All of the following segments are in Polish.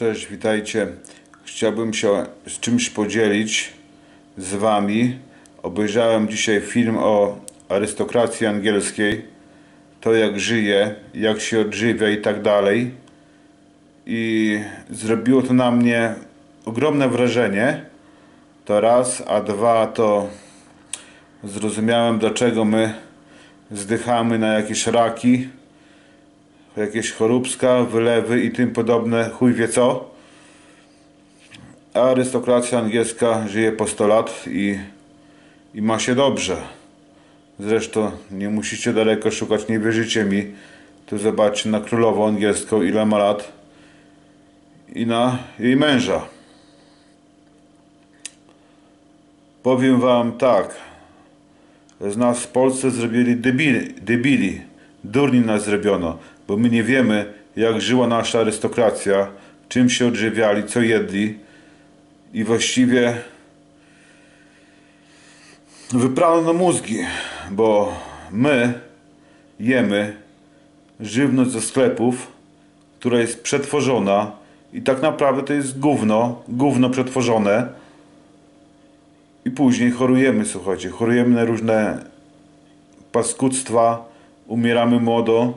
Cześć, witajcie. Chciałbym się z czymś podzielić z wami. Obejrzałem dzisiaj film o arystokracji angielskiej. To jak żyje, jak się odżywia i tak dalej. I zrobiło to na mnie ogromne wrażenie. To raz, a dwa to zrozumiałem, dlaczego my zdychamy na jakieś raki, jakieś choróbska, wylewy i tym podobne, chuj wie co. A arystokracja angielska żyje po 100 lat i ma się dobrze. Zresztą nie musicie daleko szukać, nie wierzycie mi. Tu zobaczcie na królową angielską, ile ma lat, i na jej męża. Powiem wam tak, z nas w Polsce zrobili debili, durni nas zrobiono, bo my nie wiemy, jak żyła nasza arystokracja, czym się odżywiali, co jedli, i właściwie wyprano na mózgi, bo my jemy żywność ze sklepów, która jest przetworzona, i tak naprawdę to jest gówno przetworzone, i później chorujemy, słuchajcie, chorujemy na różne paskudztwa, umieramy młodo.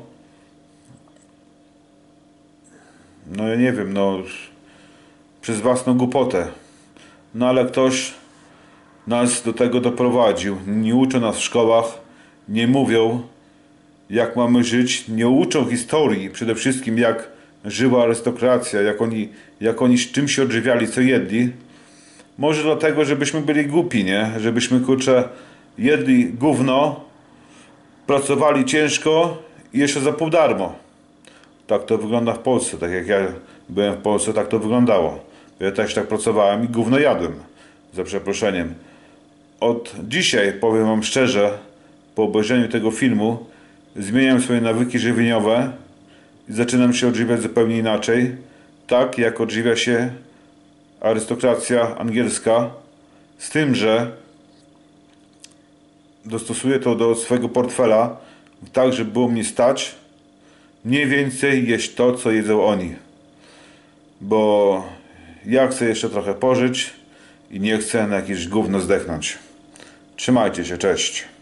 No ja nie wiem, no przez własną głupotę. No ale ktoś nas do tego doprowadził. Nie uczą nas w szkołach, nie mówią, jak mamy żyć, nie uczą historii, przede wszystkim jak żyła arystokracja, jak oni czym się odżywiali, co jedli. Może dlatego, żebyśmy byli głupi, nie? Żebyśmy, kurczę, jedli gówno, pracowali ciężko i jeszcze za pół darmo. Tak to wygląda w Polsce. Tak jak ja byłem w Polsce, tak to wyglądało. Ja też tak pracowałem i gówno jadłem. Za przeproszeniem. Od dzisiaj, powiem wam szczerze, po obejrzeniu tego filmu, zmieniam swoje nawyki żywieniowe i zaczynam się odżywiać zupełnie inaczej. Tak jak odżywia się arystokracja angielska. Z tym, że dostosuję to do swojego portfela, tak żeby było mnie stać mniej więcej jeść to, co jedzą oni. Bo ja chcę jeszcze trochę pożyć i nie chcę na jakieś gówno zdechnąć. Trzymajcie się, cześć.